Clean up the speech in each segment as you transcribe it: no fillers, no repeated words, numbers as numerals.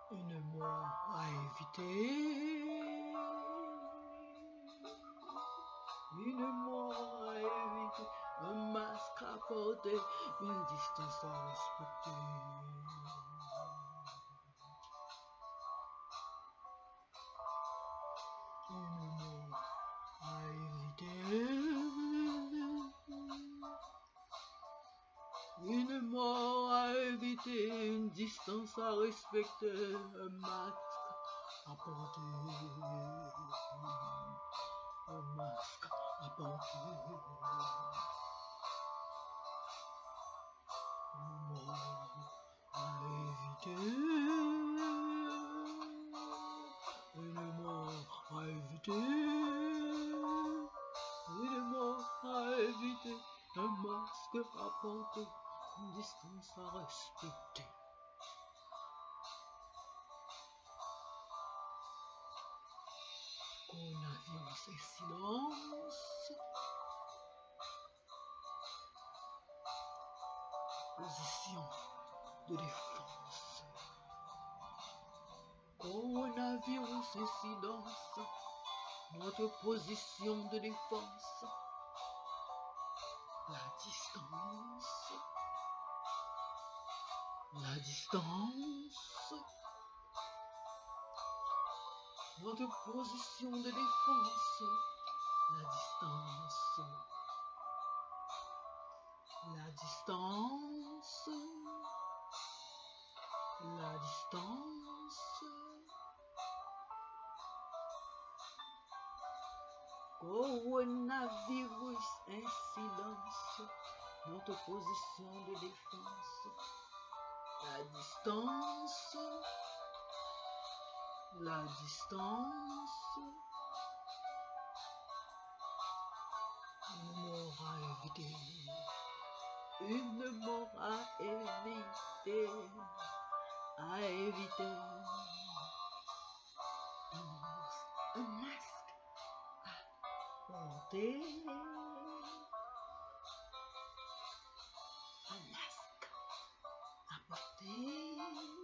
Une mort à éviter. Une mort à éviter. Un masque à porter. Une distance à respecter. Une mort à éviter. Une mort à éviter, une distance à respecter, un masque à porter, un masque à porter. Une mort à éviter, une mort à éviter, une mort à éviter, un masque à porter. Une distance à respecter. Coronavirus et silence. Position de défense. Coronavirus et silence. Notre position de défense. La distance. La distance. Notre position de défense. La distance. La distance. La distance. Coronavirus, incidence. Notre position de défense. La distance. La distance. Une mort à éviter. Une mort à éviter. À éviter. Un masque à porter. Un masque à porter.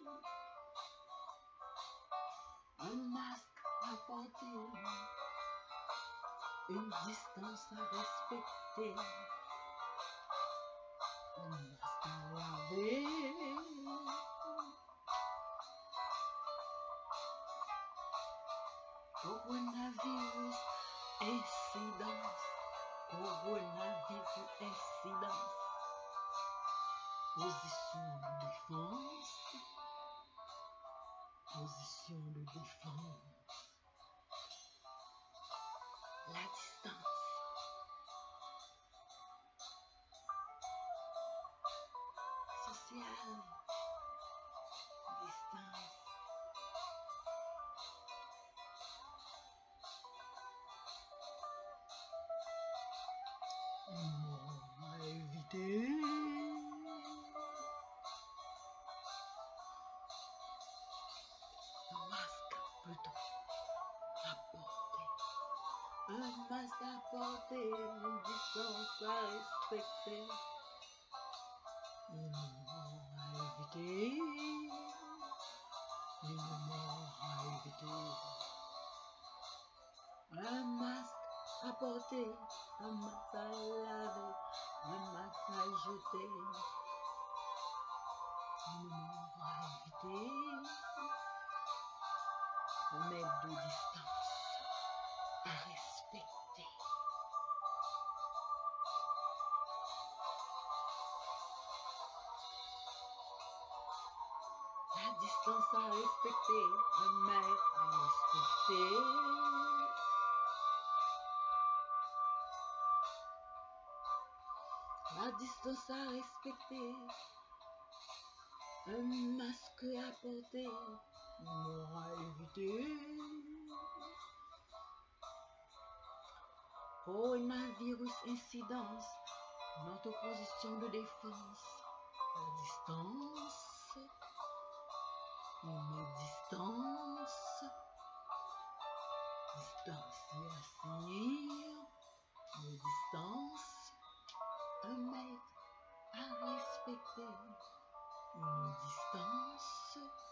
Un masque à porter. Une distance à respecter. Un masque à laver. Coronavirus, incidence. Coronavirus, incidence. Position de défense. Position de défense. La distance. Sociale. Distance. Une mort à éviter. Un masque plutôt à porter. Un masque à porter. Une distance à respecter. Une mort à éviter. Une mort à éviter. Un masque à porter. Un masque à laver. Un masque à jeter. Une mort à éviter. Un mètre de distance à respecter. La distance à respecter. Un mètre à respecter. La distance à respecter. Un masque à porter. Une mort à éviter. Coronavirus, incidence. Notre position de défense. La distance. Une distance. Distanciation. Une distance. Un mètre à respecter. Une distance.